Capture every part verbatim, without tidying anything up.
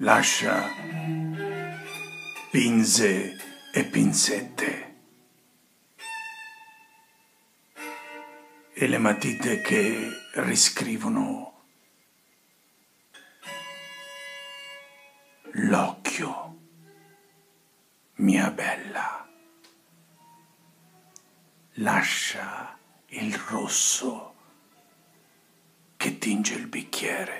Lascia pinze e pinzette e le matite che riscrivono l'occhio, mia bella. Lascia il rosso che tinge il bicchiere.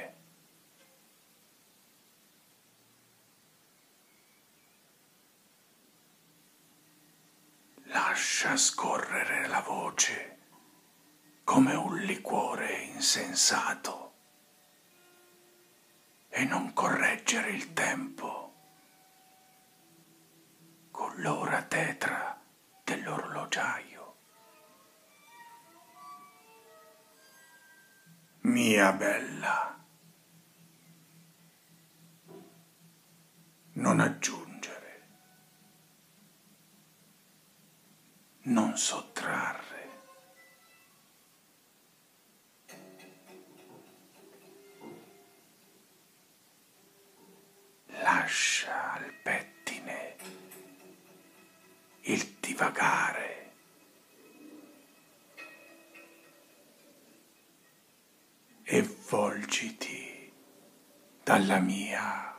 Lascia scorrere la voce come un liquore insensato e non correggere il tempo con l'ora tetra dell'orologiaio. Mia bella, non aggiungere, non sottrarre. Lascia al pettine il divagare e volgiti dalla mia